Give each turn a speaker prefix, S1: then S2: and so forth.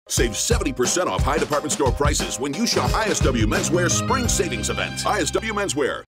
S1: Save 70% off high department store prices when you shop ISW Menswear Spring Savings Event. ISW Menswear.